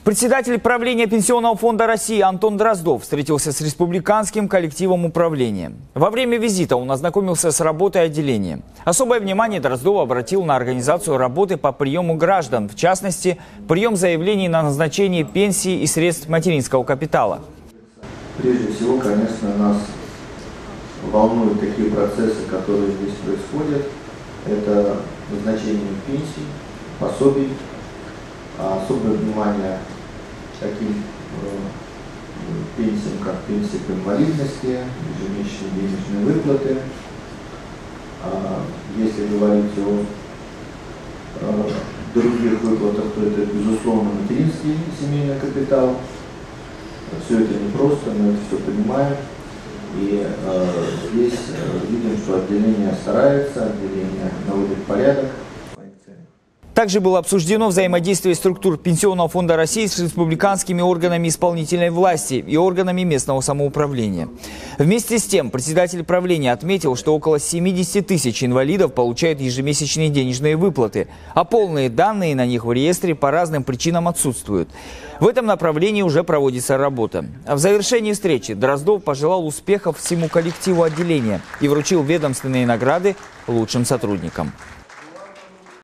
Председатель правления Пенсионного фонда России Антон Дроздов встретился с республиканским коллективом управления. Во время визита он ознакомился с работой отделения. Особое внимание Дроздов обратил на организацию работы по приему граждан, в частности, прием заявлений на назначение пенсии и средств материнского капитала. Прежде всего, конечно, нас волнуют такие процессы, которые здесь происходят. Это назначение пенсий, пособий, особое внимание таким пенсиям, как пенсия по инвалидности, ежемесячные денежные выплаты. Если говорить о других выплатах, то это, безусловно, материнский семейный капитал. Все это непросто, мы это все понимаем. И здесь видим, что отделение старается, отделение наводит порядок. Также было обсуждено взаимодействие структур Пенсионного фонда России с республиканскими органами исполнительной власти и органами местного самоуправления. Вместе с тем, председатель правления отметил, что около 70 тысяч инвалидов получают ежемесячные денежные выплаты, а полные данные на них в реестре по разным причинам отсутствуют. В этом направлении уже проводится работа. В завершении встречи Дроздов пожелал успехов всему коллективу отделения и вручил ведомственные награды лучшим сотрудникам.